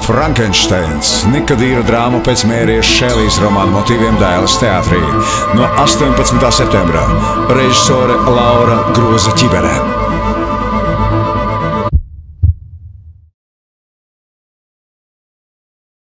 Frankensteins - Nikodīra drāma pēc Mērijas Šelijas romāna motīviem Dailes teātrī no 18. septembra. Režisore Laura Groza-Ķibere.